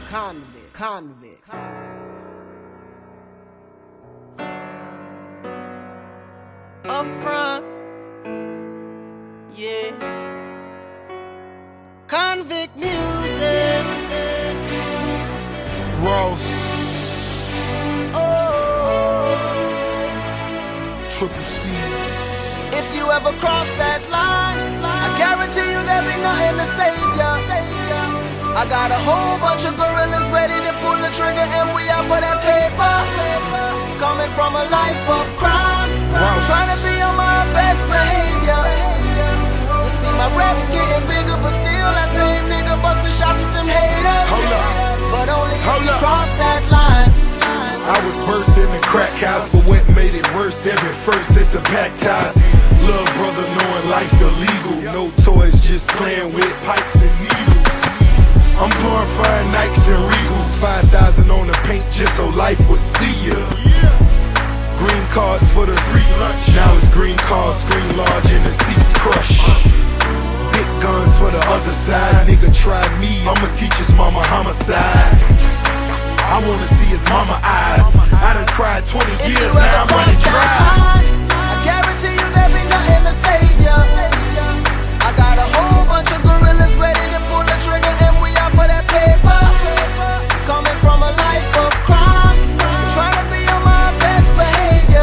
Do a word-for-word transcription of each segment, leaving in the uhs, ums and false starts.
Convict, convict, up front, yeah. Convikt Muzik, Ross, oh. triple C's. If you ever cross that line, I guarantee you there'll be nothing to save ya. I got a whole bunch of gorillas ready to pull the trigger, and we out for that paper. Coming from a life of crime, trying to be on my best behavior. You see my reps getting bigger, but still that same nigga busting shots at them haters. Hold up. But only if Hold you up. cross that line. I was birthed in the crack house, but what made it worse? Every first it's a packed house. Little brother knowing life illegal. No toys, just playing with pipes and needles. I'm glorifying Nikes and Regals. Five thousand on the paint just so life would see ya. Green cards for the free lunch. Now it's green cars, screen large and the seats crush. Big guns for the other side. Nigga try me, I'ma teach his mama homicide. I wanna see his mama eyes. I done cried twenty years, now I'm running dry. I guarantee you there'll be nothing to save ya. I got a whole bunch of gorillas ready to pull the trigger, and we out for that paper. Coming from a life of crime, trying to be on my best behavior.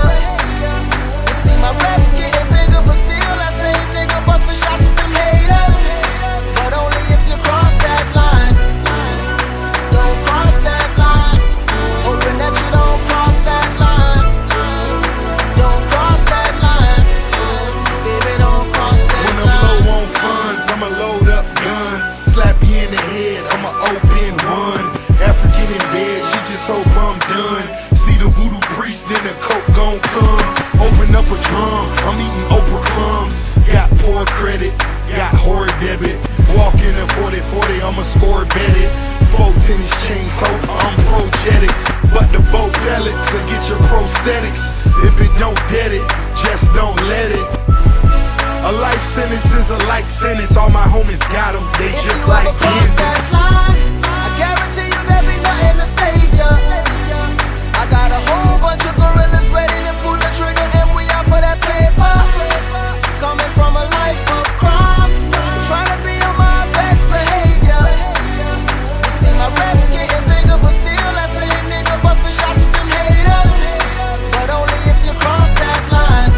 You see my reps getting bigger, but still that same nigga busting shots at them haters. But only if you cross that line. Don't cross that line. Hoping that you don't cross that line. Don't cross that line. Baby, don't cross that line. When I'm low on funds, I'ma load up guns. Slap you in the head, I'ma open one. African in bed, she just hope I'm done. See the voodoo priest, then the coke gon' come. Open up a drum, I'm eating Oprah crumbs. Got poor credit, got horror debit. Walk in a forty forty, I'ma score bet it. Four tennis chains, ho, I'm projetic. But the boat pellets will get your prosthetics. If it don't get it, just don't let it. A life sentence is a life sentence. All my homies got them, they If just you like ever cross that Kansas. line, I guarantee you there'll be nothing to save ya. I got a whole bunch of gorillas ready to pull the trigger, and we out for that paper. Coming from a life of crime, trying to be on my best behavior. You see my reps getting bigger, but still that same nigga busting shots at them haters. But only if you cross that line.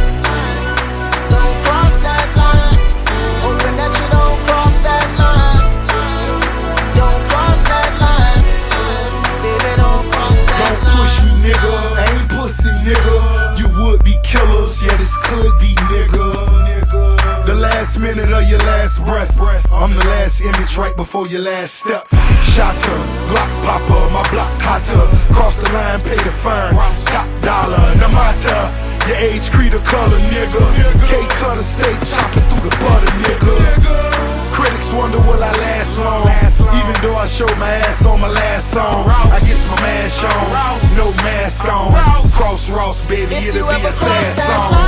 Don't cross that line. Hoping that you don't cross that line. Don't cross that line. Baby, don't cross that Don't line. push me, nigga. I ain't pussy, nigga. You would be killers, yeah, this could be, nigga. The last minute of your last breath. I'm the last image right before your last step. Shotter, Glock popper, my block hotter. Cross the line, pay the fine. Top dollar, Namata. Your age, creed, or color, nigga. K cutter, stay chopping through the butter, nigga. Critics wonder will I last long. Even though I showed my ass on my last song, I get my mash on, no mask on. Cross Ross, baby, If it'll you be ever a cross sad that song.